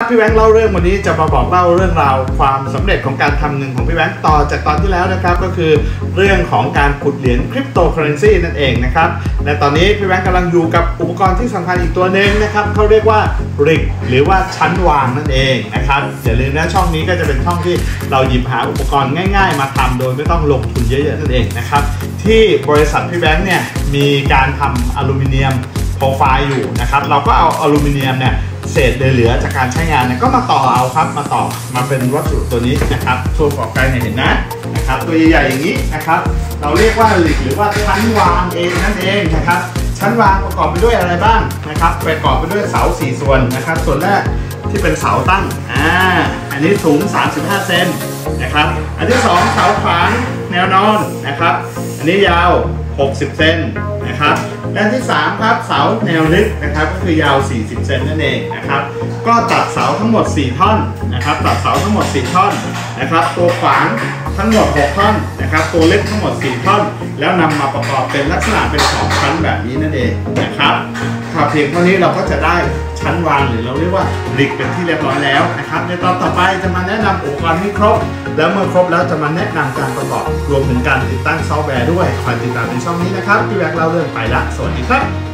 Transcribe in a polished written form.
พี่แบงค์เล่าเรื่องวันนี้จะมาบอกเล่าเรื่องราวความสำเร็จของการทำเงินของพี่แบงค์ต่อจากตอนที่แล้วนะครับก็คือเรื่องของการขุดเหรียญคริปโตเคอเรนซีนั่นเองนะครับและตอนนี้พี่แบงค์กำลังอยู่กับอุปกรณ์ที่สำคัญอีกตัวหนึ่งนะครับเขาเรียกว่าริกหรือว่าชั้นวางนั่นเองนะครับอย่าลืมนะช่องนี้ก็จะเป็นช่องที่เราหยิบหาอุปกรณ์ง่ายๆมาทำโดยไม่ต้องลงทุนเยอะๆนั่นเองนะครับที่บริษัทพี่แบงค์เนี่ยมีการทำอลูมิเนียมโปรไฟล์อยู่นะครับเราก็เอาอลูมิเนียมเนี่ยเศษเหลือจากการใช้งานเนี่ยก็มาต่อเอาครับมาเป็นวัสดุตัวนี้นะครับตัวประกอบการเห็นนะครับตัวใหญ่ๆอย่างนี้นะครับเราเรียกว่าริกหรือว่าชั้นวางเองนั่นเองนะครับชั้นวางประกอบไปด้วยอะไรบ้างนะครับประกอบไปด้วยเสา4ส่วนนะครับส่วนแรกที่เป็นเสาตั้งอันนี้สูง35เซนนะครับอันที่2เสาขวางแนวนอนนะครับอันนี้ยาว60เซนนะครับและที่3ครับเสาแนวลึกนะครับก็คือยาว40เซนนั่นเองนะครับก็ตัดเสาทั้งหมด4ท่อนนะครับตัดเสาทั้งหมด4ท่อนนะครับตัวขวางทั้งหมด6ท่อนนะครับตัวลึกทั้งหมด4ท่อนแล้วนำมาประกอบเป็นลักษณะเป็น2ชั้นแบบนี้นั่นเองนะครับเพียงเท่านี้เราก็จะได้ชั้นวางหรือเราเรียกว่าริกเป็นที่เรียบร้อยแล้วนะครับในตอนต่อไปจะมาแนะนำอุปกรณ์ให้ครบแล้วเมื่อครบแล้วจะมาแนะนำการประกอบรวมถึงการติดตั้งซอฟต์แวร์ด้วยคอยติดตามในช่องนี้นะครับพี่แบงค์เล่าเรื่องไปละสวัสดีครับ